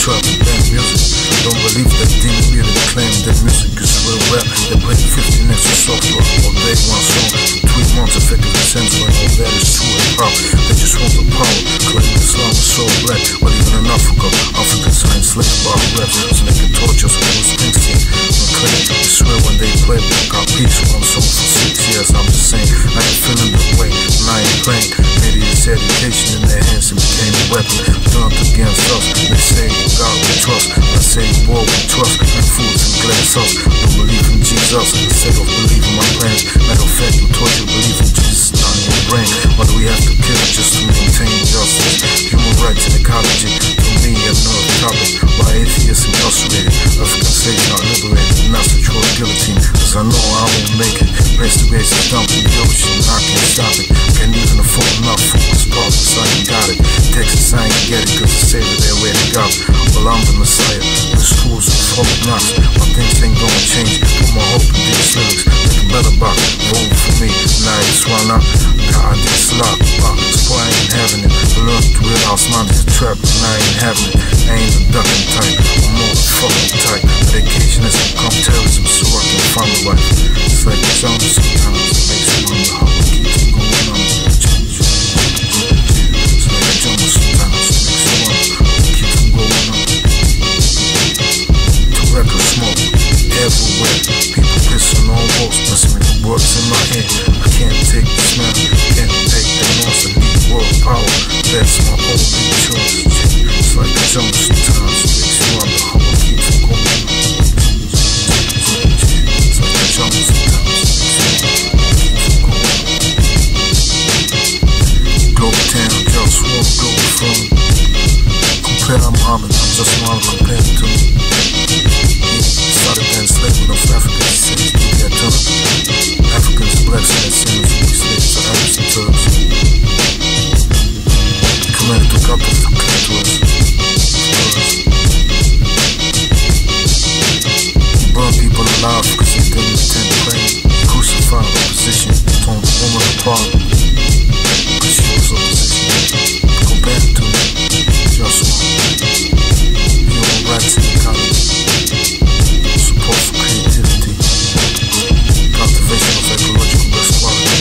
trap and band music. Don't believe that demon really claim that music is real rap. They play 50 next to soft rock all day, one song for 3 months, effectively sense when all that is true and pop. They just want the power, claim Islam is so black. But even in Africa, Africans are enslaved by raps, so they can torture us with those Springsteen. I swear when they play, got peace one song for 6 years. I'm just saying, I ain't feeling the way when I ain't playing. Maybe it's education in their hands and became a weapon turned against us. They say God we trust, I say war we trust, and foods and glass us. Don't believe in Jesus instead of believing my plans. Matter of fact, we taught you believe in Jesus, not in your brain. Why do we have to kill just to maintain justice? Human rights and ecology, to me, another topic. Why atheists incarcerated, African slaves not liberated, not such a guillotine. Cause I know I won't make it. Place the race is dumped in the ocean, I can't stop it. Can't even afford enough focus problems, I ain't got it. Texas, I ain't get it, cause the savior there where they got it. Well, I'm the messiah, the schools of folk knocks. My things ain't gonna change, put my hope in these lyrics. Make a better box, vote for me, now it's one up. God, this lock, so I ain't having it. I learned to realize mine is a trap, and I ain't having it. I ain't a ducking type, I'm more than fucking tight. Medication has become terrorism, so I can find the right. It's like a jungle sometimes, it makes me wonder how I keep on going on. It's like a jungle sometimes, it makes me wonder how I keep on going on. Tobacco smoke everywhere, people pissing on walls, messing with the words in my head. I can't take the smell, can't take the noise, I need world power, that's my only choice. It's like a jungle sometimes, it makes me wonder how I keep on going on. It's like a jungle sometimes, it makes me wonder how I keep on going on. Global town, JustWar, Globalfirm. Compare Muhammad, I'm just one compared to me. Started the enslavement of Africans, cities to their turn. Africans, blacks, and sinners who be slaves to Arabs and Turks. Commanded to cut off the clitoris. Burn people alive because they didn't attend prayer. Crucified opposition, torn the woman apart because she was opposition. Compared to JustWar, human rights and ecology, support for creativity, cultivation of ecological best quality.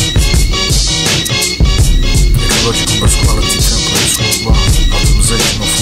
Ecological best quality templates worldwide, optimization of